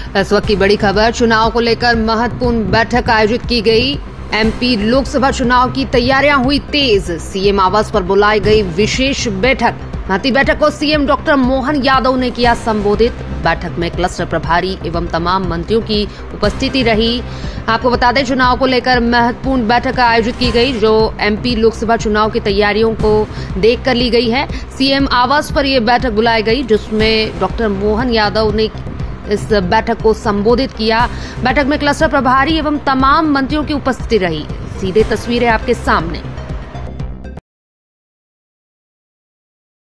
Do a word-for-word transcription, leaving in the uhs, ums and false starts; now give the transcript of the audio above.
इस वक्त की बड़ी खबर, चुनाव को लेकर महत्वपूर्ण बैठक आयोजित की गई। एमपी लोकसभा चुनाव की तैयारियां हुई तेज। सीएम आवास पर बुलाई गई विशेष बैठक। महती बैठक को सीएम डॉक्टर मोहन यादव ने किया संबोधित। बैठक में क्लस्टर प्रभारी एवं तमाम मंत्रियों की उपस्थिति रही। आपको बता दें, चुनाव को लेकर महत्वपूर्ण बैठक आयोजित की गई, जो एमपी लोकसभा चुनाव की तैयारियों को देखकर ली गई है। सीएम आवास पर यह बैठक बुलाई गई, जिसमें डॉक्टर मोहन यादव ने इस बैठक को संबोधित किया। बैठक में क्लस्टर प्रभारी एवं तमाम मंत्रियों की उपस्थिति रही। सीधे तस्वीरें आपके सामने।